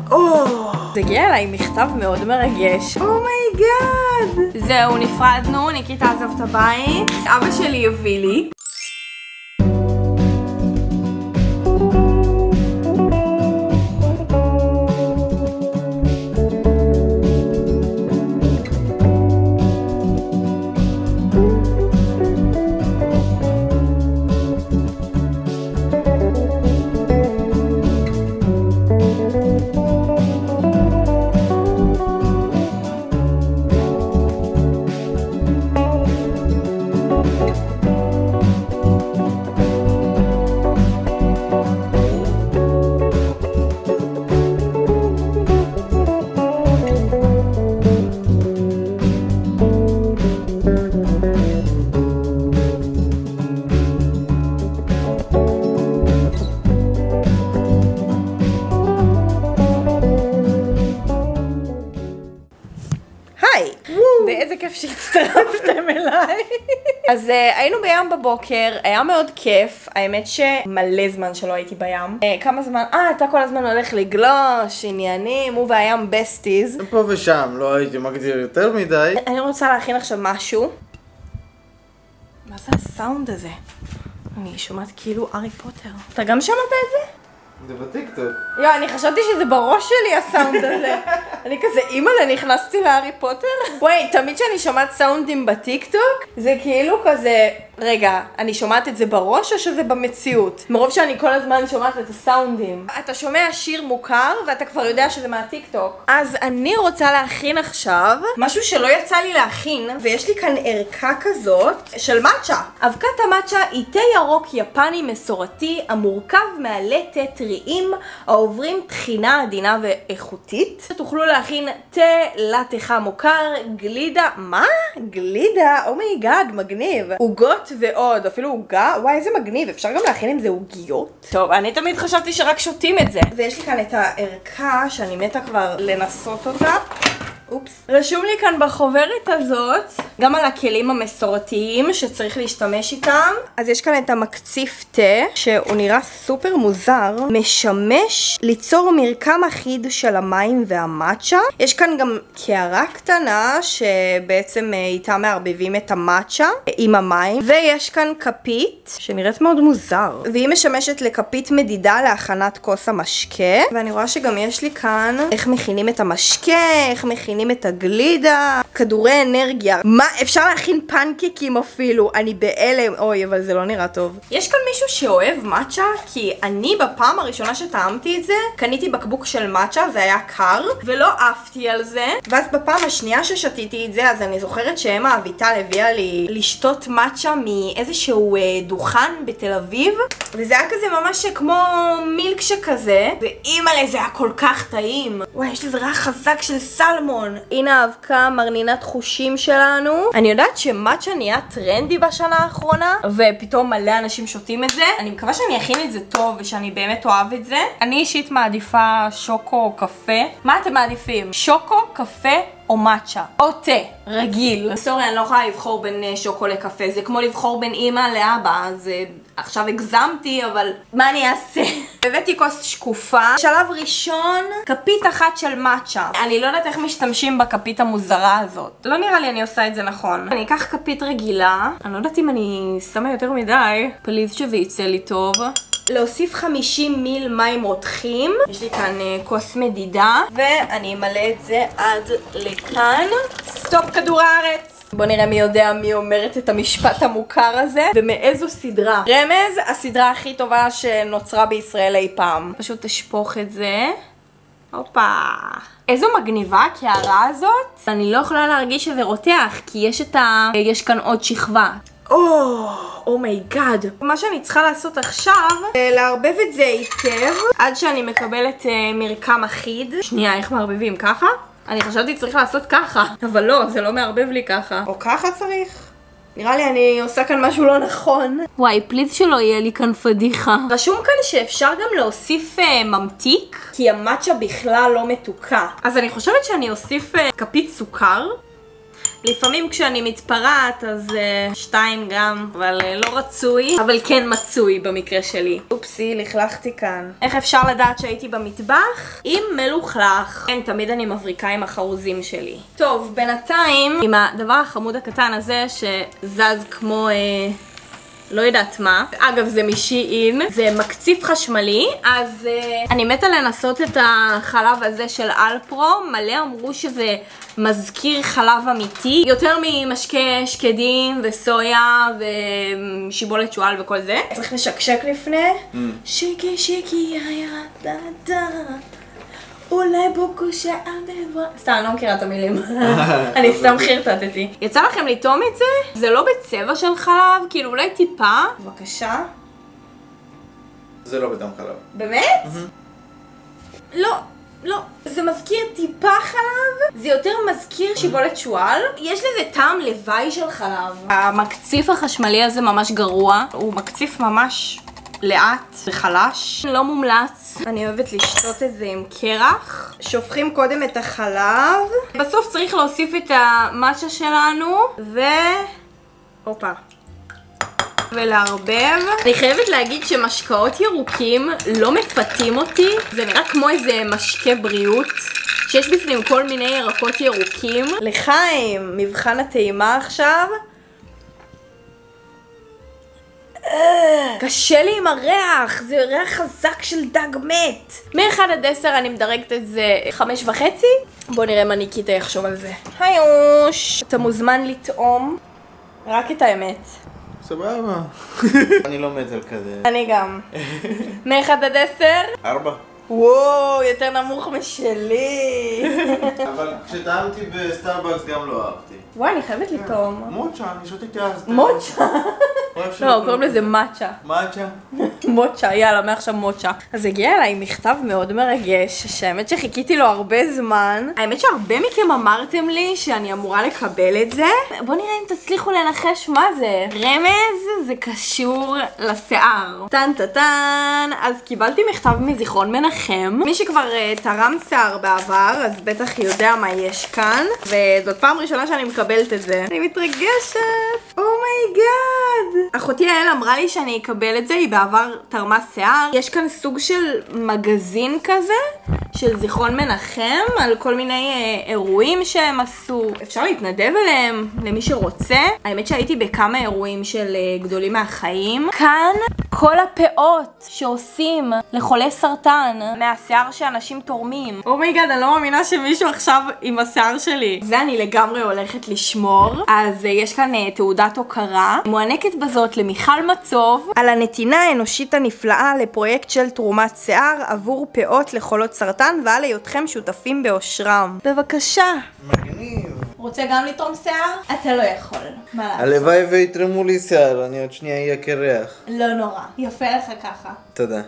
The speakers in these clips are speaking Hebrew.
זה הגיע אליי מכתב מאוד מרגש. אומייגאד. זהו, נפרדנו, ניקיטה עזב את הבית. אבא שלי הביא לי. ואיזה כיף שהצטרפתם אליי. אז היינו בים בבוקר, היה מאוד כיף. האמת שמלא זמן שלא הייתי בים. כמה זמן? אתה כל הזמן הולך לגלוש, עניינים, הוא והים בסטיז. פה ושם, לא הייתי מגדיר יותר מדי. אני רוצה להכין עכשיו משהו. מה זה הסאונד הזה? אני שומעת כאילו הארי פוטר. אתה גם שמעת את זה? זה בטיקטוק. אני חשבתי שזה בראש שלי הסאונד הזה. אני כזה, אימא'לה, נכנסתי להארי פוטר? וואי, תמיד שאני שומעת סאונדים בטיקטוק, זה כאילו כזה, רגע, אני שומעת את זה בראש או שזה במציאות? מרוב שאני כל הזמן שומעת את הסאונדים. אתה שומע שיר מוכר ואתה כבר יודע שזה מהטיקטוק. אז אני רוצה להכין עכשיו משהו שלא יצא לי להכין, ויש לי כאן ערכה כזאת של מאצ'ה. אבקת המאצ'ה היא תה ירוק יפני מסורתי המורכב מעלי תה טריים העוברים תחינה עדינה ואיכותית. תוכלו להכין תה לאטה חם מוכר, גלידה, מה? גלידה? אומייגאד, מגניב. עוגות ועוד, אפילו עוגה, וואי איזה מגניב, אפשר גם להכין עם זה עוגיות. טוב, אני תמיד חשבתי שרק שותים את זה. ויש לי כאן את הערכה שאני מתה כבר לנסות אותה. אופס. רשום לי כאן בחוברת הזאת גם על הכלים המסורתיים שצריך להשתמש איתם. אז יש כאן את המקציף תה, שהוא נראה סופר מוזר, משמש ליצור מרקם אחיד של המים והמאצ'ה. יש כאן גם קערה קטנה שבעצם איתה מערבבים את המאצ'ה עם המים, ויש כאן כפית שנראית מאוד מוזר, והיא משמשת לכפית מדידה להכנת כוס המשקה. ואני רואה שגם יש לי כאן איך מכינים את המשקה, איך מכינים את הגלידה, כדורי אנרגיה. מה? אפשר להכין פנקקים אפילו. אני בהלם. אוי, אבל זה לא נראה טוב. יש כאן מישהו שאוהב מאצ'ה? כי אני בפעם הראשונה שטעמתי את זה, קניתי בקבוק של מאצ'ה, זה היה קר, ולא עפתי על זה. ואז בפעם השנייה ששתיתי את זה, אז אני זוכרת שאמה אביטל הביאה לי לשתות מאצ'ה מאיזשהו דוכן בתל אביב, וזה היה כזה ממש כמו מילקשק כזה, ואימא'לה, זה היה כל כך טעים. וואי, יש לזה ריח חזק של סלמון. הנה האבקה מרנינת חושים שלנו. אני יודעת שמאצ'ה נהיה טרנדי בשנה האחרונה, ופתאום מלא אנשים שותים את זה. אני מקווה שאני אכין את זה טוב ושאני באמת אוהב את זה. אני אישית מעדיפה שוקו או קפה. מה אתם מעדיפים? שוקו, קפה או מאצ'ה? או תה, רגיל. סורי, אני לא יכולה לבחור בין שוקו לקפה. זה כמו לבחור בין אמא לאבא. אז עכשיו הגזמתי, אבל מה אני אעשה? הבאתי כוס שקופה. שלב ראשון, כפית אחת של מאצ'ה. אני לא יודעת איך משתמשים בכפית המוזרה הזאת. לא נראה לי אני עושה את זה נכון. אני אקח כפית רגילה. אני לא יודעת אם אני שמה יותר מדי. פליז שזה יצא לי טוב. להוסיף 50 מיל מים רותחים. יש לי כאן כוס מדידה, ואני אמלא את זה עד לכאן. סטופ כדור הארץ. בוא נראה מי יודע מי אומרת את המשפט המוכר הזה, ומאיזו סדרה. רמז, הסדרה הכי טובה שנוצרה בישראל אי פעם. פשוט תשפוך את זה. הופה. איזו מגניבה הקערה הזאת. אני לא יכולה להרגיש שזה רותח, כי יש כאן עוד שכבה. אומייגאד. מה שאני צריכה לעשות עכשיו, לערבב את זה היטב, עד שאני מקבלת מרקם אחיד. שנייה, איך מערבבים? ככה? אני חשבתי צריך לעשות ככה, אבל לא, זה לא מערבב לי ככה. או ככה צריך? נראה לי אני עושה כאן משהו לא נכון. וואי, פליז שלא יהיה לי כאן פדיחה. רשום כאן שאפשר גם להוסיף ממתיק, כי המאצ'ה בכלל לא מתוקה. אז אני חושבת שאני אוסיף כפית סוכר. לפעמים כשאני מתפרעת אז 2 גם, אבל לא רצוי, אבל כן מצוי במקרה שלי. אופסי, לכלכתי כאן. איך אפשר לדעת שהייתי במטבח? אם מלוכלך. כן, תמיד אני מבריקה עם החרוזים שלי. טוב, בינתיים, עם הדבר החמוד הקטן הזה שזז כמו... לא יודעת מה. אגב, זה משי-אין, זה מקציף חשמלי, אז אני מתה לנסות את החלב הזה של אלפרו. מלא אמרו שזה מזכיר חלב אמיתי, יותר ממשקה שקדים וסויה ושיבולת שועל וכל זה. צריך לשקשק לפני. שיקי שיקי יא דה דה אולי בוקו שעדבה. סתם, אני לא מכירה את המילים. אני סתם חרטטתי. יצא לכם לטעום את זה? זה לא בצבע של חלב, כאילו אולי טיפה. בבקשה. זה לא בטעם חלב. באמת? לא. לא, זה מזכיר טיפה חלב, זה יותר מזכיר שיבולת שועל. יש לזה טעם לוואי של חלב. המקציף החשמלי הזה ממש גרוע, הוא מקציף ממש לאט וחלש, לא מומלץ. אני אוהבת לשתות את זה עם קרח. שופכים קודם את החלב, בסוף צריך להוסיף את המאצ'ה שלנו הופה. ולהרבב. אני חייבת להגיד שמשקאות ירוקים לא מפתים אותי. זה נראה כמו איזה משקה בריאות שיש בפנים כל מיני ירקות ירוקים. לחיים, מבחן הטעימה עכשיו. קשה לי עם הריח, זה ריח חזק של דג מת. מ-1 עד 10 אני מדרגת את זה 5.5. בוא נראה מה ניקיטה יחשוב על זה. היוש, אתה מוזמן לטעום רק את האמת. סבבה. אני לא מת על כזה. אני גם. מ-1 עד 10? 4. וואו, יותר נמוך משלי. אבל כשטעמתי בסטארבקס גם לא אהבתי. וואי, אני חייבת לטעום. מוצ'ה, אני שותקתי אז. מוצ'ה? לא, קוראים לזה מאצ'ה. מאצ'ה? מוצ'ה, יאללה, מעכשיו מוצ'ה. אז הגיע אליי מכתב מאוד מרגש, שהאמת שחיכיתי לו הרבה זמן. האמת שהרבה מכם אמרתם לי שאני אמורה לקבל את זה. בואו נראה אם תצליחו לנחש מה זה. רמז, זה קשור לשיער. טן טן. אז קיבלתי מכתב מזיכרון מנחם. מי שכבר תרם שיער בעבר, אז בטח יודע מה יש כאן. וזאת פעם ראשונה שאני מקבלת את זה. אני מתרגשת. אומייגאד. אחותי יעל אמרה לי שאני אקבל את זה, היא בעבר תרמה שיער. יש כאן סוג של מגזין כזה, של זיכרון מנחם, על כל מיני אירועים שהם עשו. אפשר להתנדב אליהם, למי שרוצה. האמת שהייתי בכמה אירועים של גדולים מהחיים. כאן כל הפאות שעושים לחולי סרטן, מהשיער שאנשים תורמים. אומייגאד, אני לא מאמינה שמישהו עכשיו עם השיער שלי. זה אני לגמרי הולכת לשמור. אז יש כאן תעודת הוקרה. מוענקת בזאת למיכל מצוב על הנתינה האנושית הנפלאה לפרויקט של תרומת שיער עבור פאות לחולות סרטן ועל היותכם שותפים באושרם. בבקשה. מגניב. רוצה גם לתרום שיער? אתה לא יכול. מה לעשות? הלוואי ויתרמו לי שיער, אני עוד שנייה אהיה קרח. לא נורא. יפה לך ככה. תודה.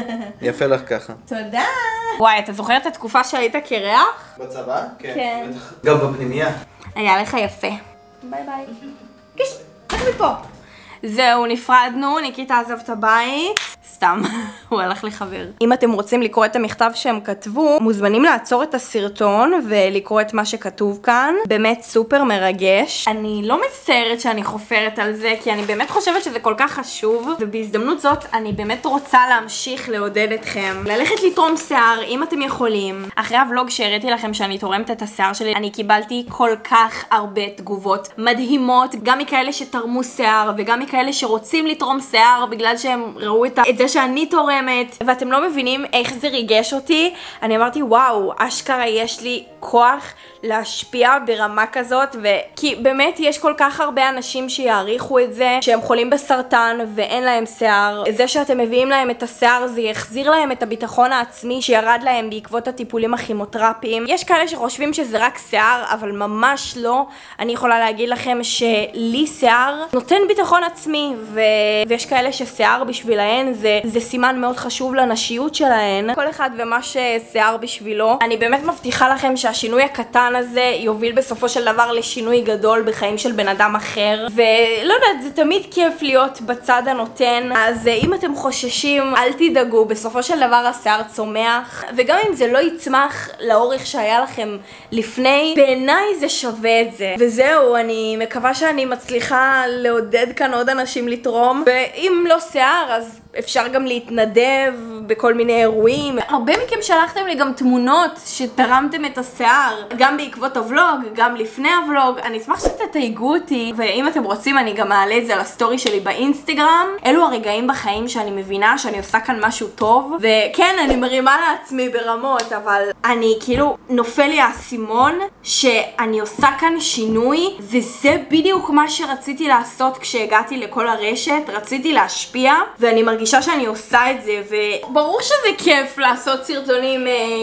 יפה לך ככה. תודה. וואי, אתה זוכר את התקופה שהיית קרח? בצבא? כן. גם בפנימייה. היה לך יפה. ביי ביי. קיש, רק מפה. זהו, נפרדנו, ניקיטה עזב את הבית. סתם, הוא הלך לחבר. אם אתם רוצים לקרוא את המכתב שהם כתבו, מוזמנים לעצור את הסרטון ולקרוא את מה שכתוב כאן. באמת סופר מרגש. אני לא מצטערת שאני חופרת על זה, כי אני באמת חושבת שזה כל כך חשוב, ובהזדמנות זאת אני באמת רוצה להמשיך לעודד אתכם. ללכת לתרום שיער, אם אתם יכולים. אחרי הוולוג שהראיתי לכם שאני תורמת את השיער שלי, אני קיבלתי כל כך הרבה תגובות מדהימות, גם מכאלה שתרמו שיער, וגם מכאלה שרוצים לתרום שיער בגלל שהם ראו את זה שאני תורמת, ואתם לא מבינים איך זה ריגש אותי. אני אמרתי וואו, אשכרה יש לי כוח להשפיע ברמה כזאת, כי באמת יש כל כך הרבה אנשים שיעריכו את זה, שהם חולים בסרטן ואין להם שיער. זה שאתם מביאים להם את השיער זה יחזיר להם את הביטחון העצמי שירד להם בעקבות הטיפולים הכימותרפיים. יש כאלה שחושבים שזה רק שיער, אבל ממש לא. אני יכולה להגיד לכם שלי שיער נותן ביטחון עצמי, ויש כאלה ששיער בשבילהן זה וזה סימן מאוד חשוב לנשיות שלהן. כל אחד ומה ששיער בשבילו. אני באמת מבטיחה לכם שהשינוי הקטן הזה יוביל בסופו של דבר לשינוי גדול בחיים של בן אדם אחר, ולא יודעת, זה תמיד כיף להיות בצד הנותן. אז אם אתם חוששים, אל תדאגו, בסופו של דבר השיער צומח, וגם אם זה לא יצמח לאורך שהיה לכם לפני, בעיניי זה שווה את זה. וזהו, אני מקווה שאני מצליחה לעודד כאן עוד אנשים לתרום, ואם לא שיער אז אפשר גם להתנדב בכל מיני אירועים. הרבה מכם שלחתם לי גם תמונות שתרמתם את השיער, גם בעקבות הוולוג, גם לפני הוולוג. אני אשמח שתתייגו אותי, ואם אתם רוצים אני גם אעלה את זה לסטורי שלי באינסטגרם. אלו הרגעים בחיים שאני מבינה שאני עושה כאן משהו טוב, וכן, אני מרימה לעצמי ברמות, אבל אני כאילו נופל לי האסימון שאני עושה כאן שינוי, וזה בדיוק מה שרציתי לעשות כשהגעתי לכל הרשת. רציתי להשפיע, ואני מרגישה שאני עושה את זה, וברור שזה כיף לעשות סרטונים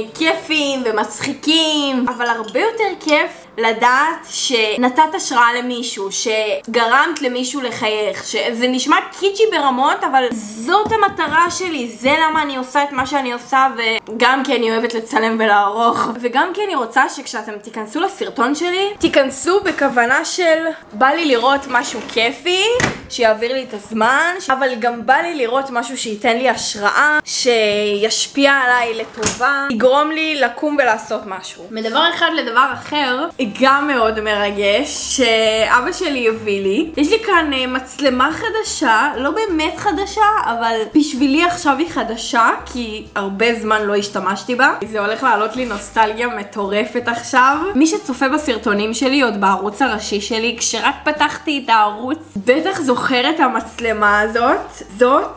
כיפים ומצחיקים, אבל הרבה יותר כיף לדעת שנתת השראה למישהו, שגרמת למישהו לחייך, שזה נשמע קיצ'י ברמות, אבל זאת המטרה שלי, זה למה אני עושה את מה שאני עושה, וגם כי אני אוהבת לצלם ולערוך, וגם כי אני רוצה שכשאתם תיכנסו לסרטון שלי, תיכנסו בכוונה של בא לי לראות משהו כיפי, שיעביר לי את הזמן, אבל גם בא לי לראות משהו שייתן לי השראה, שישפיע עליי לטובה, יגרום לי לקום ולעשות משהו. מדבר אחד לדבר אחר, גם מאוד מרגש, שאבא שלי הביא לי. יש לי כאן מצלמה חדשה, לא באמת חדשה, אבל בשבילי עכשיו היא חדשה, כי הרבה זמן לא השתמשתי בה. זה הולך לעלות לי נוסטלגיה מטורפת עכשיו. מי שצופה בסרטונים שלי, עוד בערוץ הראשי שלי, כשרק פתחתי את הערוץ, בטח זוכר את המצלמה הזאת. זאת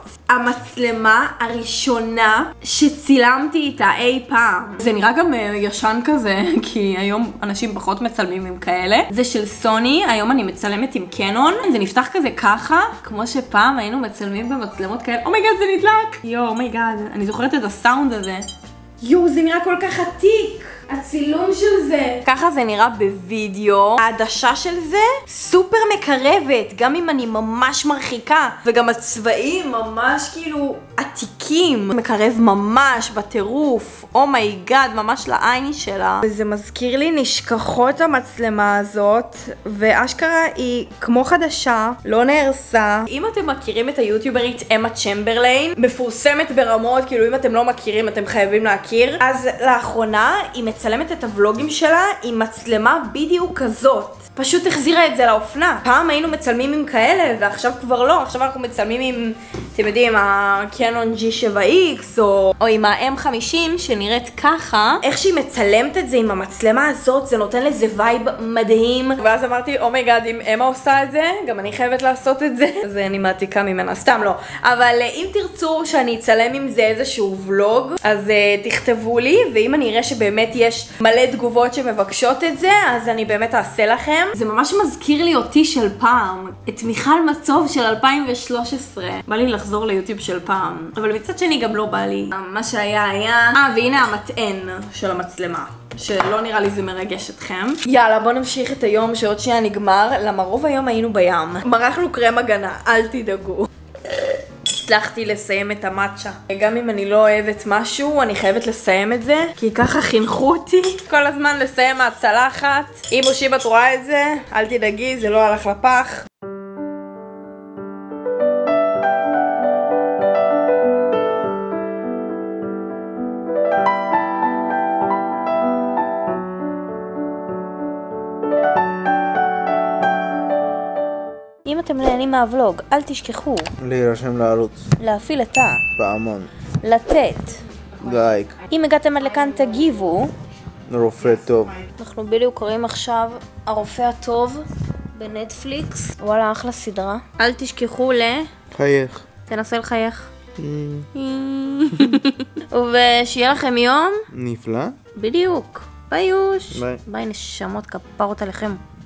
המצלמה הראשונה שצילמתי איתה אי פעם. זה נראה גם ישן כזה, כי היום אנשים פחות מצלמים עם כאלה. זה של סוני, היום אני מצלמת עם קנון. זה נפתח כזה ככה, כמו שפעם היינו מצלמים במצלמות כאלה. אומייגאד, זה נדלק! יו, אומייגאד, אני זוכרת את הסאונד הזה. יו, זה נראה כל כך עתיק. הצילום של זה. ככה זה נראה בווידאו. העדשה של זה סופר מקרבת, גם אם אני ממש מרחיקה. וגם הצבעים ממש כאילו עתיקים. מקרב ממש בטירוף. אומייגאד, ממש לעין שלה. וזה מזכיר לי נשכחות המצלמה הזאת. ואשכרה היא כמו חדשה, לא נהרסה. אם אתם מכירים את היוטיוברית אמה צ'מברליין, מפורסמת ברמות, כאילו אם אתם לא מכירים אתם חייבים להכיר. אז לאחרונה היא מצלמת את הוולוגים שלה עם מצלמה בדיוק כזאת. פשוט החזירה את זה לאופנה. פעם היינו מצלמים עם כאלה, ועכשיו כבר לא. עכשיו אנחנו מצלמים עם, אתם יודעים, הקנון G7X, או עם ה-M50, שנראית ככה. איך שהיא מצלמת את זה עם המצלמה הזאת, זה נותן לזה וייב מדהים. ואז אמרתי, אומייגאד, אם אמה עושה את זה, גם אני חייבת לעשות את זה. אז אני מעתיקה ממנה, סתם לא. אבל אם תרצו שאני אצלם עם זה איזשהו ולוג, אז תכתבו לי, ואם אני אראה שבאמת יש מלא תגובות שמבקשות את זה, אז אני באמת אעשה לכם. זה ממש מזכיר לי אותי של פעם, את מיכל מצוב של 2013. בא לי לחזור ליוטיוב של פעם, אבל מצד שני גם לא בא לי. מה שהיה היה. והנה המטען של המצלמה, שלא נראה לי זה מרגש אתכם. יאללה, בוא נמשיך את היום שעוד שנייה נגמר, למה רוב היום היינו בים. מרחנו קרם הגנה, אל תדאגו. הצלחתי לסיים את המאצ'ה. גם אם אני לא אוהבת משהו, אני חייבת לסיים את זה, כי ככה חינכו אותי כל הזמן לסיים מהצלחת. אם מושיבת רואה את זה, אל תדאגי, זה לא הלך לפח. אם אתם נהנים מהוולוג, אל תשכחו להירשם לערוץ, להפעיל את פעמון, לתת לייק. אם הגעתם עד לכאן תגיבו. רופא טוב. אנחנו בדיוק קוראים עכשיו הרופא הטוב בנטפליקס. וואלה, אחלה סדרה. אל תשכחו חייך. תנסה לחייך. ושיהיה לכם יום נפלא. בדיוק. ביי יוש. ביי. ביי נשמות, כפרות עליכם.